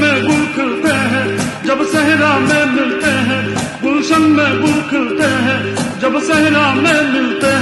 में गुल खिलते हैं जब सहरा में मिलते हैं, गुलशन में गुल खिलते हैं जब सहरा में मिलते